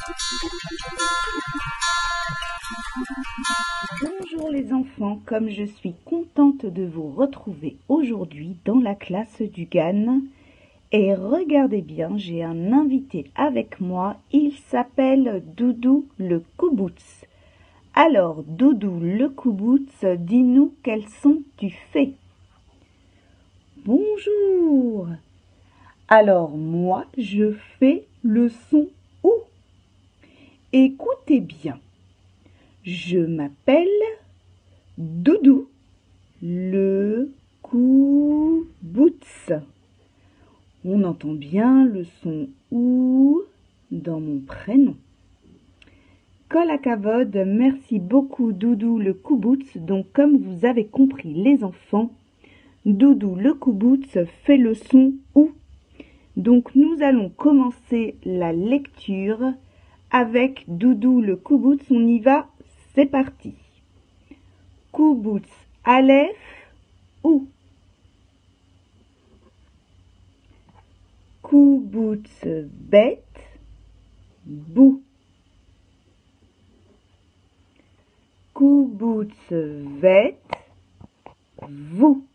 Bonjour les enfants, comme je suis contente de vous retrouver aujourd'hui dans la classe du GAN. Et regardez bien, j'ai un invité avec moi, il s'appelle Doudou le Koubouts. Alors Doudou le Koubouts, dis-nous quel son tu fais. Bonjour. Alors moi je fais le son OU. Écoutez bien. Je m'appelle Doudou le Koubouts. On entend bien le son OU dans mon prénom. Kol hakavod, merci beaucoup Doudou le Koubouts. Donc comme vous avez compris les enfants, Doudou le Koubouts fait le son OU. Donc nous allons commencer la lecture avec Doudou le Koubouts. On y va, c'est parti. Koubouts, Aleph, OU. Koubouts, Bet, Bou. Koubouts, Vet, Vous.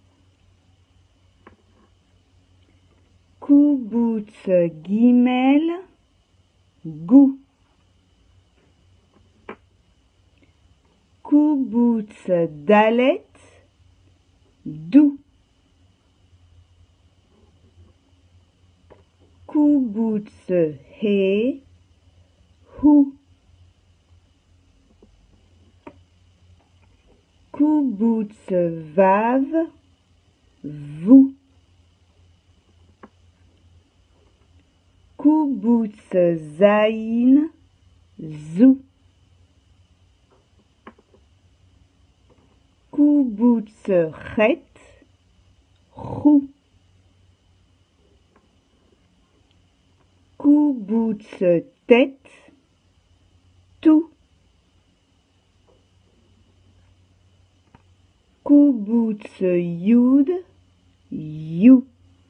Koubouts, Gimel, Gou. Koubouts, Dalet, Dou. Koubouts, He, Hou. Koubouts, Vav, Vous. Koubouts, Zaïn, Zou. Koubouts, Chet, Rou. Koubouts, Tête, Tout. Koubouts, Youd, You.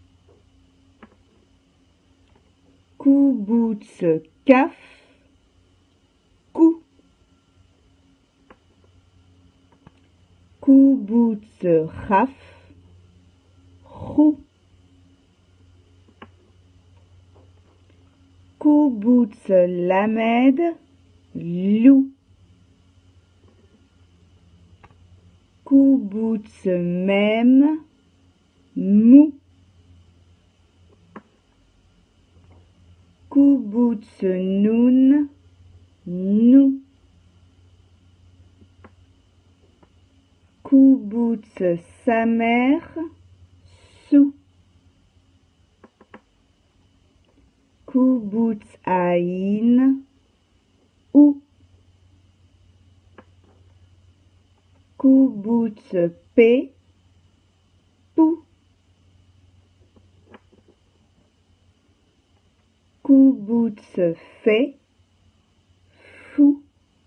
Koubouts, Kaf, Kou. Koubouts, Chaf, Chou. Koubouts, Lamed, Lou. Koubouts, Mem, Mou. Koubouts, Noun, Nou. Koubouts, Samer, Sou. Koubouts, Aïn, Ou. Koubouts, P, Pou. Koubouts, Fé, Fou.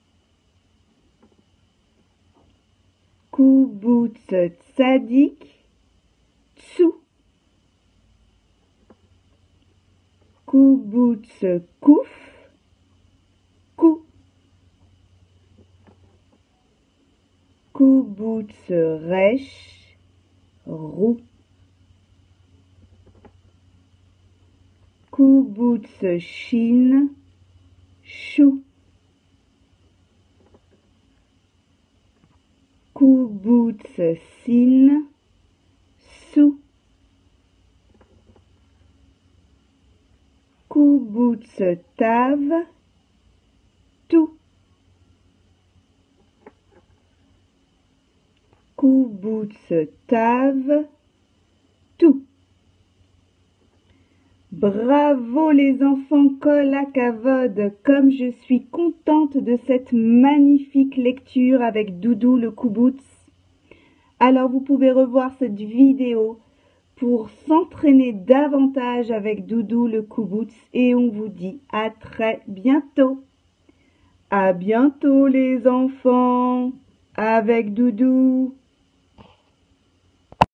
Koubouts, Tzadik, Tsou. Koubouts, Kouf, Kou. Koubouts, Resh, Rou. Koubouts, Chine, Chou. Koubouts, Sin, Sou. Koubouts, Tav, Tout. Koubouts, Tav, Tout. Bravo les enfants, Kol hakavod, comme je suis contente de cette magnifique lecture avec Doudou le Koubouts. Alors vous pouvez revoir cette vidéo pour s'entraîner davantage avec Doudou le Koubouts et on vous dit à très bientôt. À bientôt les enfants, avec Doudou.